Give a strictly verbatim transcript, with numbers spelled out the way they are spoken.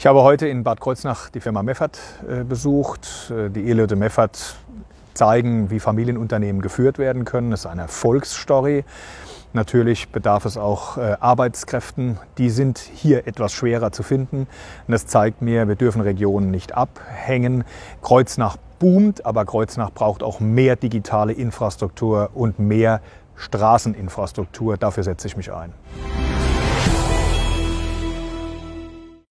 habe heute in Bad Kreuznach die Firma Meffert äh, besucht. Die Eheleute Meffert zeigen, wie Familienunternehmen geführt werden können. Das ist eine Erfolgsstory. Natürlich bedarf es auch äh, Arbeitskräften. Die sind hier etwas schwerer zu finden. Und das zeigt mir, wir dürfen Regionen nicht abhängen. Kreuznach boomt, aber Kreuznach braucht auch mehr digitale Infrastruktur und mehr Straßeninfrastruktur. Dafür setze ich mich ein.